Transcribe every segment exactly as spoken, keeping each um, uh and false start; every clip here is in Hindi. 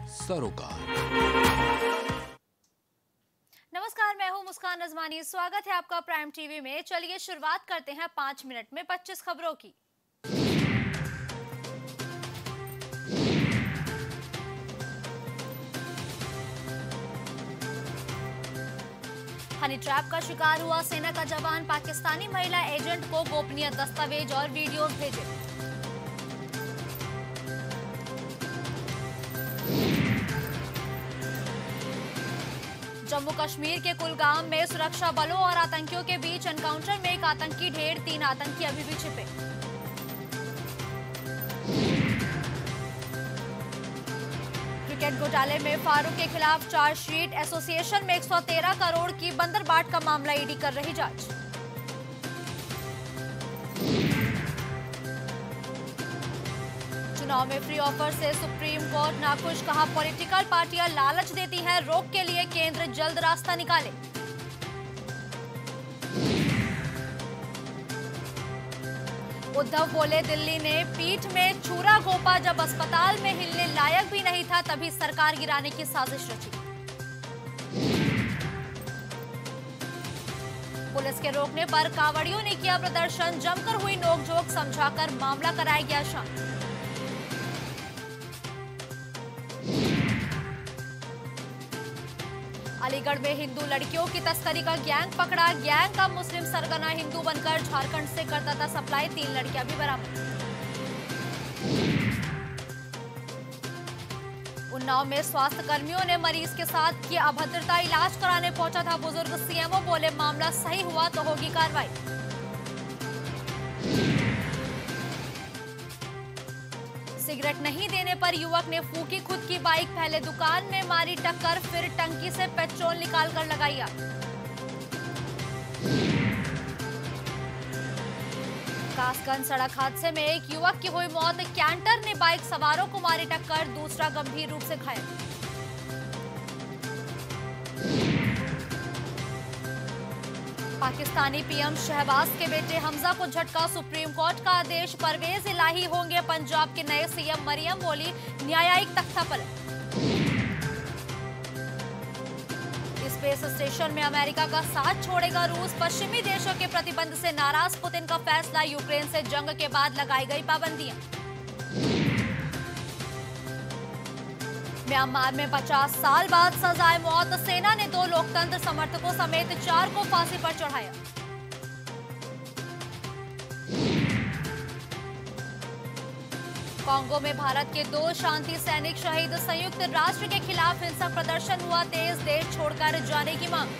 सरोकार। नमस्कार, मैं हूं मुस्कान रजमानी। स्वागत है आपका प्राइम टीवी में। चलिए शुरुआत करते हैं पाँच मिनट में पच्चीस खबरों की। हनी ट्रैप का शिकार हुआ सेना का जवान, पाकिस्तानी महिला एजेंट को गोपनीय दस्तावेज और वीडियोज भेजे। जम्मू कश्मीर के कुलगाम में सुरक्षा बलों और आतंकियों के बीच एनकाउंटर में एक आतंकी ढेर, तीन आतंकी अभी भी छिपे। क्रिकेट घोटाले में फारूक के खिलाफ चार्जशीट, एसोसिएशन में एक सौ तेरह करोड़ की बंदरबाट का मामला, ईडी कर रही जांच। चुनाव में फ्री ऑफर से सुप्रीम कोर्ट नाखुश, कहा पॉलिटिकल पार्टियां लालच देती है, रोक के लिए केंद्र जल्द रास्ता निकाले। उद्धव बोले दिल्ली ने पीठ में छुरा घोंपा, जब अस्पताल में हिलने लायक भी नहीं था तभी सरकार गिराने की साजिश रची। पुलिस के रोकने पर कांवड़ियों ने किया प्रदर्शन, जमकर हुई नोकझोंक, समझाकर मामला कराया गया शांत। अलीगढ़ में हिंदू लड़कियों की तस्करी का गैंग पकड़ा, गैंग का मुस्लिम सरगना हिंदू बनकर झारखंड से करता था सप्लाई, तीन लड़कियां भी बरामद। उन्नाव में स्वास्थ्य कर्मियों ने मरीज के साथ की अभद्रता, इलाज कराने पहुंचा था बुजुर्ग, सीएमओ बोले मामला सही हुआ तो होगी कार्रवाई। सिगरेट नहीं देने पर युवक ने फूकी खुद की बाइक, पहले दुकान में मारी टक्कर, फिर टंकी से पेट्रोल निकाल कर लगाई आग। कासगंज सड़क हादसे में एक युवक की हुई मौत, कैंटर ने बाइक सवारों को मारी टक्कर, दूसरा गंभीर रूप से घायल। पाकिस्तानी पीएम शहबाज के बेटे हमजा को झटका, सुप्रीम कोर्ट का आदेश, परवेज इलाही होंगे पंजाब के नए सीएम, मरियम बोली न्यायिक तख्तापलट। स्पेस स्टेशन में अमेरिका का साथ छोड़ेगा रूस, पश्चिमी देशों के प्रतिबंध से नाराज पुतिन का फैसला, यूक्रेन से जंग के बाद लगाई गई पाबंदियां। म्यांमार में पचास साल बाद सजाए मौत, सेना ने दो लोकतंत्र समर्थकों समेत चार को फांसी पर चढ़ाया। कांगो में भारत के दो शांति सैनिक शहीद, संयुक्त राष्ट्र के खिलाफ हिंसक प्रदर्शन हुआ तेज, देश छोड़कर जाने की मांग।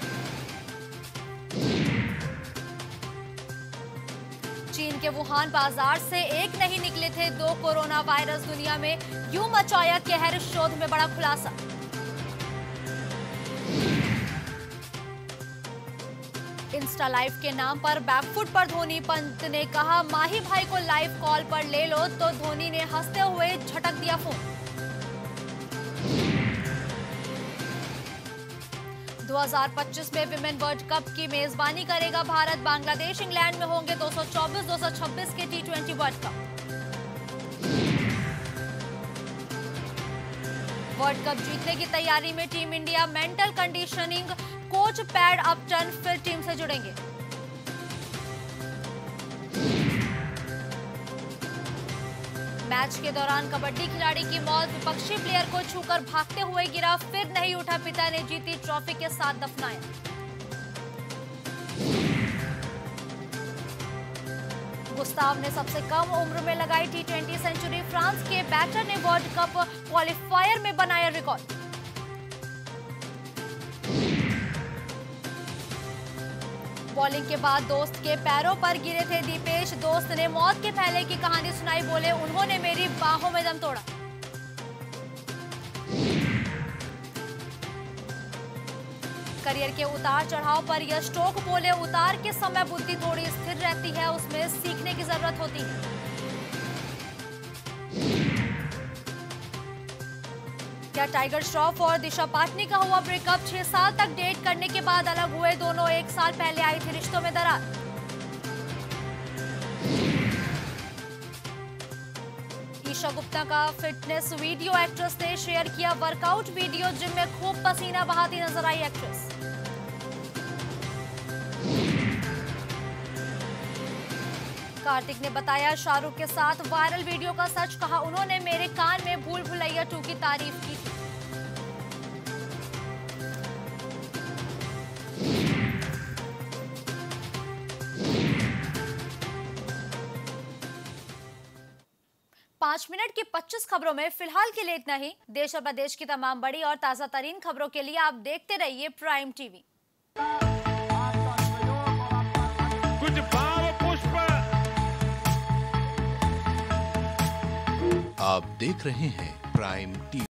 चीन के वुहान बाजार से एक नहीं निकले थे दो कोरोना वायरस, दुनिया में यूं मचाया कहर, शोध में बड़ा खुलासा। इंस्टा लाइव के नाम पर बैकफुट पर धोनी, पंत ने कहा माही भाई को लाइव कॉल पर ले लो, तो धोनी ने हंसते हुए झटक दिया फोन। दो हज़ार पच्चीस में विमेन वर्ल्ड कप की मेजबानी करेगा भारत, बांग्लादेश इंग्लैंड में होंगे दो सौ चौबीस दो सौ छब्बीस के T twenty world cup. World cup जीतने की तैयारी में team India, mental conditioning coach Paddy Upton फिर टीम से जुड़ेंगे। मैच के दौरान कबड्डी खिलाड़ी की मौत, विपक्षी प्लेयर को छूकर भागते हुए गिरा, फिर नहीं उठा, पिता ने जीती ट्रॉफी के साथ दफनाया। गुस्ताव ने सबसे कम उम्र में लगाई टी ट्वेंटी सेंचुरी, फ्रांस के बैटर ने वर्ल्ड कप क्वालिफायर में बनाया रिकॉर्ड। बॉलिंग के बाद दोस्त के पैरों पर गिरे थे दीपेश, दोस्त ने मौत के पहले की कहानी सुनाई, बोले उन्होंने मेरी बाहों में दम तोड़ा। करियर के उतार चढ़ाव पर यश टोक बोले उतार के समय बुद्धि थोड़ी स्थिर रहती है, उसमें सीखने की जरूरत होती है। क्या टाइगर श्रॉफ और दिशा पाटनी का हुआ ब्रेकअप, छह साल तक डेट करने के बाद अलग हुए दोनों, एक साल पहले आई थी रिश्तों में दरार। दिशा गुप्ता का फिटनेस वीडियो एक्ट्रेस ने शेयर किया। वर्कआउट वीडियो, जिम में खूब पसीना बहाती नजर आई एक्ट्रेस। कार्तिक ने बताया शाहरुख के साथ वायरल वीडियो का सच। कहा उन्होंने मेरे कान में भूल भुलैया टू की तारीफ की थी। पांच मिनट की पच्चीस खबरों में फिलहाल के लिए इतना ही। देश और प्रदेश की तमाम बड़ी और ताजा तरीन खबरों के लिए आप देखते रहिए प्राइम टीवी। कुछ भाव पुष्प। आप देख रहे हैं प्राइम टीवी।